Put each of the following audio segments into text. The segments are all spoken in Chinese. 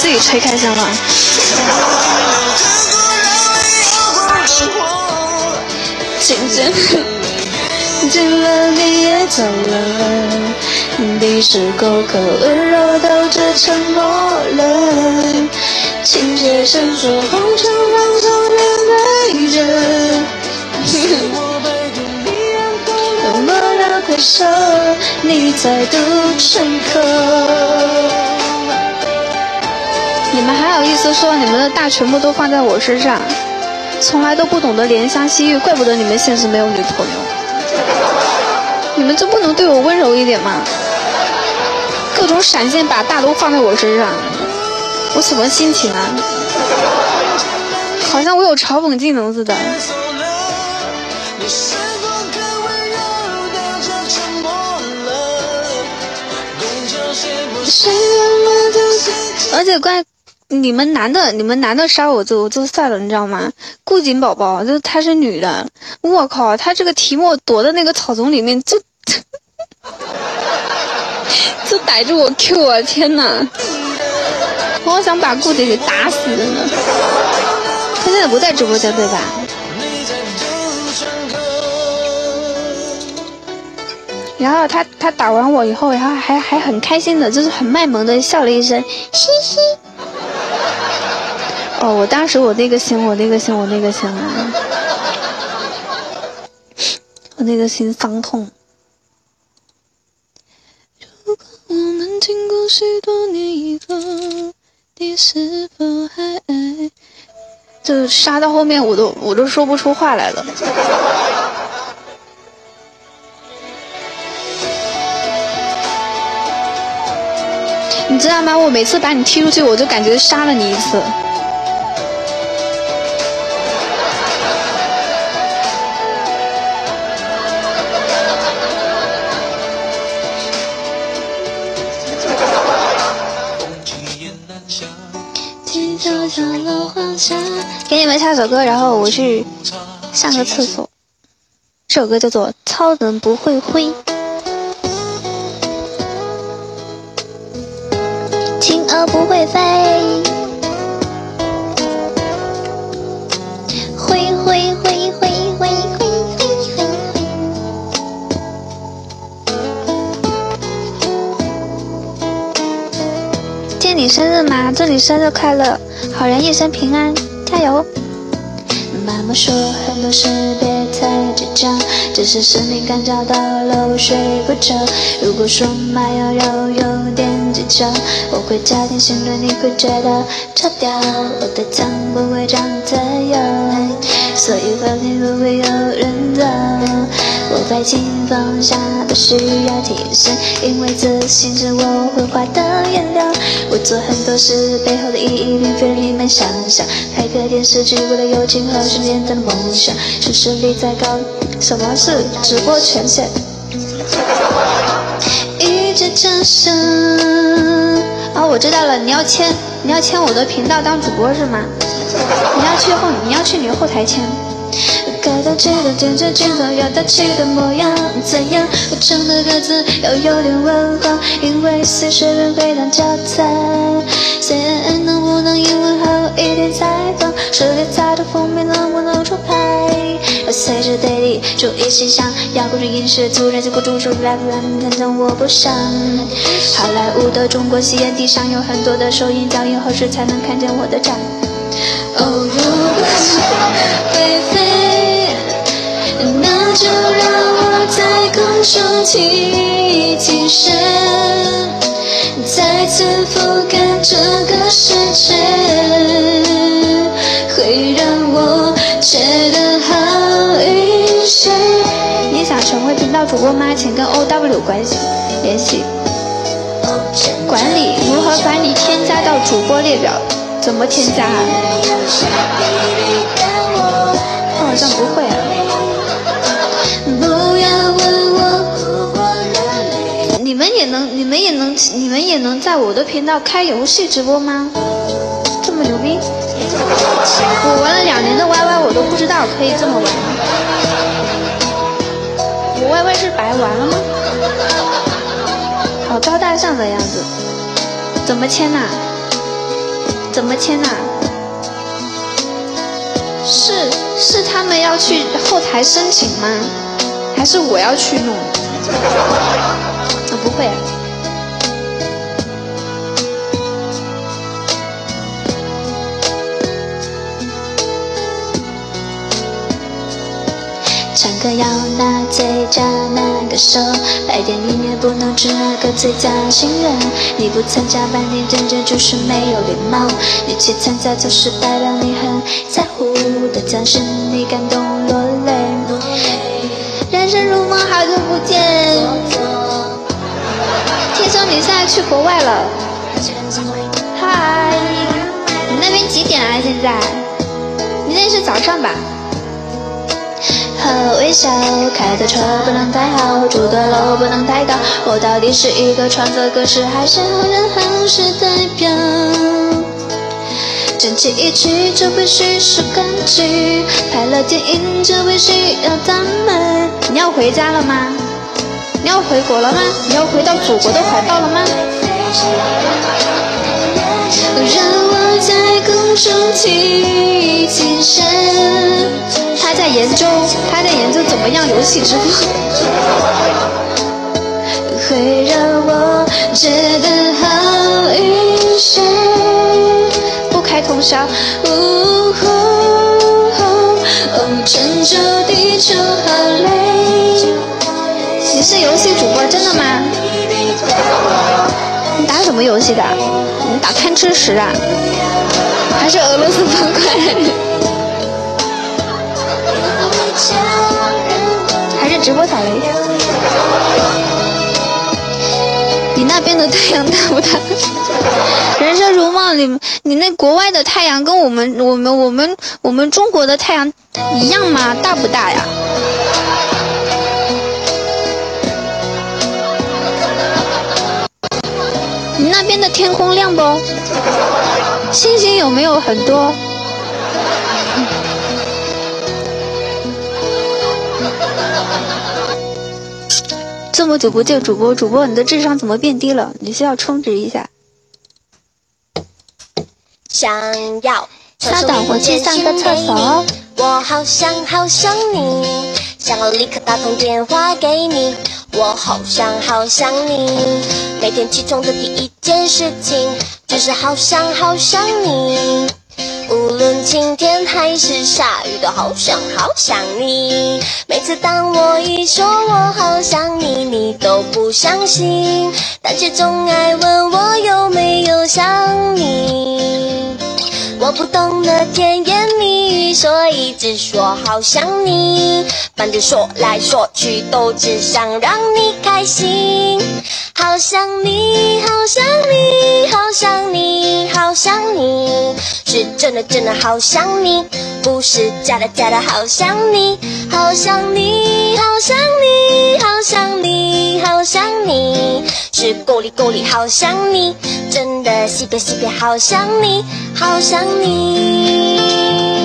自己吹开声了。渐渐近了，你也走了，你是够可温柔到这沉默了。情节深锁，红尘放纵眼泪着。多么的回首，你再度深刻。你们还好意思说你们的大全部都放在我身上，从来都不懂得怜香惜玉，怪不得你们现实没有女朋友。你们就不能对我温柔一点吗？各种闪现把大都放在我身上，我什么心情啊？好像我有嘲讽技能似的。而且你们男的杀我就算了，你知道吗？顾景宝宝就她是女的，我靠，她这个提莫躲在那个草丛里面就逮住我 Q 我，天哪！我好想把顾姐给打死的呢。她现在不在直播间对吧？然后他打完我以后，然后还很开心的，就是很卖萌的笑了一声，嘻嘻。哦，我当时我那个心啊，我那个心伤痛。如果我们经过许多年以后，你是否还爱？就杀到后面我都说不出话来了。你知道吗？我每次把你踢出去，我就感觉杀了你一次。给你们唱首歌，然后我去上个厕所。这首歌叫做《超人不会飞》。青蛾不会飞，挥挥挥挥挥挥挥挥挥。今天你生日吗？祝你生日快乐，好人一生平安，加油！妈妈说很多事别太计较，只是使你感觉到了睡不着。如果说妈要有点技巧，我会加点心对你会觉得超屌。我的糖不会长太油，所以房间不会有人走。我白金放下不需要提升，因为自信是我绘画的颜料。我做很多事背后的意义并非你们想象，拍个电视剧为了友情和时间的梦想，是实力再高。什么是直播权限？一直掌声。哦，我知道了，你要签我的频道当主播是吗？你要去你的后台签。该大气的坚持制造要大气的模样，怎样？我唱的歌词要有点文化，因为随时人会当教材。CNN 能不能英文好一点采访？世界彩的封面能不能出牌？要随时对立，注意形象，要控制饮食，突然结果主手来不来，反正我不想。好莱坞的中国西眼地上有很多的收音脚，以后时才能看见我的站。哦，如果是会飞，那就让我在空中提升，再次覆盖这个世界，会让我觉得好一些。你想成为频道主播吗？请跟 OW 关系联系。如何管理添加到主播列表？怎么添加啊？我好像不会啊。不要问我，你们也能在我的频道开游戏直播吗？这么牛逼！我玩了2年的 YY， 我都不知道可以这么玩。我 YY 是白玩了吗？好高大上的样子，怎么签呐？ 怎么签啊？是他们要去后台申请吗？还是我要去弄？不会啊。唱歌要拿最佳那个手，拍电影也不能只拿个最佳新人。你不参加半年真正就是没有礼貌，你去参加就是代表你很在乎的将是你感动落泪。人生如梦，好久不见。听说你现在去国外了。嗨，你那边几点啊？现在？你那是早上吧？和微笑，开的车不能太好，住的楼不能太高。我到底是一个创作歌手，还是好人好事代表？整齐一曲就必须是歌曲，拍了电影就必须要赞美。你要回家了吗？你要回国了吗？你要回到祖国的怀抱了吗？让我在空中提起身。他在研究怎么样游戏直播，会让我觉得好一些。不开通宵，拯救地球好累。你是游戏主播真的吗？你打什么游戏的？你打贪吃蛇啊？还是俄罗斯方块？还是直播打雷？你那边的太阳大不大？人生如梦，你那国外的太阳跟我们中国的太阳一样吗？大不大呀？你那边的天空亮不？星星有没有很多？这么久不见主播，你的智商怎么变低了？你需要充值一下。 想要稍等，我去上个厕所。 我好想你，想要立刻打通电话给你。我好想你，每天起床的第一件事情就是好想你。无论晴天还是下雨，都好想你。每次当我一说我好想你，你都不相信，但却总爱问我有没有想你。我不懂得甜言蜜语，所以只说好想你。反正说来说去都只想让你开心。好想你，好想你，好想你，好想你，是真的好想你，不是假的好想你。好想你，好想你，好想你，好想你，是够力好想你，真的西北好想你，好想你。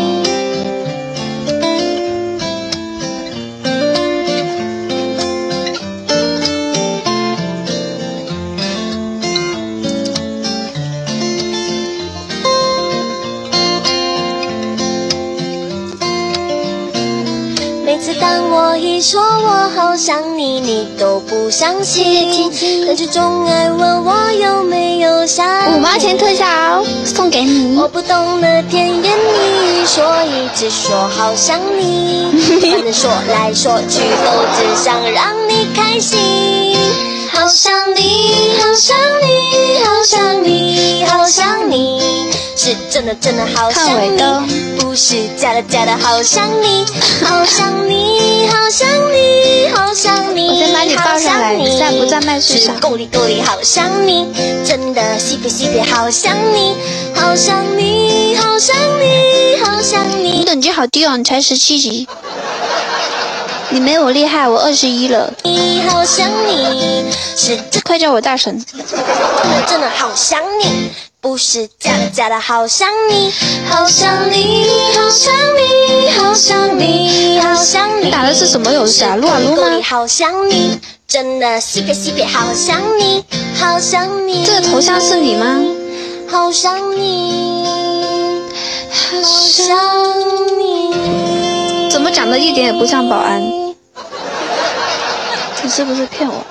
每次当我一说我好想你，你都不相信，但是总爱问我有没有想你。 5毛钱特效送给你。 我不懂得甜言蜜语，所以只说好想你。反正说来说去都只想让你开心。好想你，好想你，好想你，好想你，是真的好想你，不是假的好想你。好想你，好想你，好想你， 我先把你抱上来，你现在不在麦序上。 是够力好想你，真的西北好想你，好想你，好想你，好想你。 你等级好低哦，你才17级。你没我厉害，我21了。 好想你，是快叫我大神。 真的好想你，不是假的好想你。好想你，好想你，好想你，好想你。 你打的是什么游戏啊？撸啊撸吗？ 好想你，真的西北好想你，好想你。 这个头像是你吗？ 好想你。 好想你。 怎么长得一点也不像保安？你是不是骗我？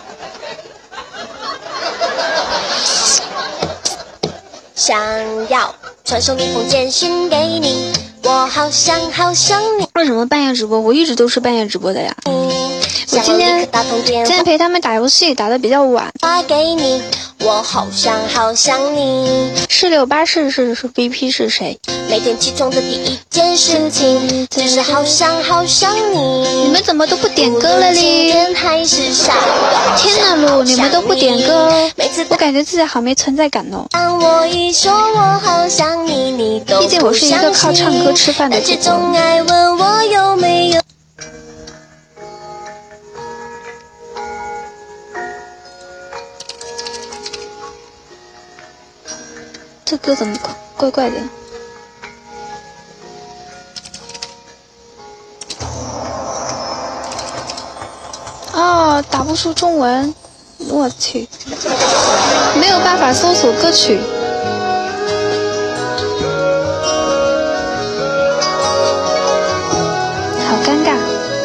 想要传送一封简讯给你，我好想你。 为什么半夜直播？我一直都是半夜直播的呀。我今天陪他们打游戏，打得比较晚。 发给你，我好想你。 是68是 VP 是谁？ 每天起床的第一件事情就是好想你。 你们怎么都不点歌了哩？天哪，路你们都不点歌，我感觉自己好没存在感哦。 当我一说我好想你，你都毕竟我是一个靠唱歌吃饭的主播。 总爱问我有没有。 这歌怎么怪怪的？哦，打不出中文，我去，没有办法搜索歌曲，好尴尬。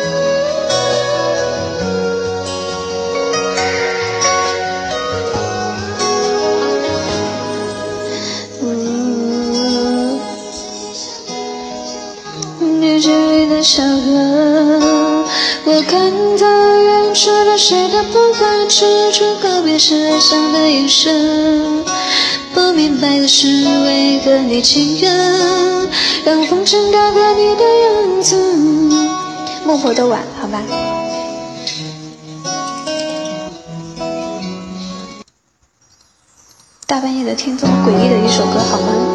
这里的小河，我看到远处的谁都不会指出告别时哀伤的眼神。不明白的是为何你情愿让风筝改变你的样子。孟婆的碗，好吧。大半夜的听这么诡异的一首歌，好吗？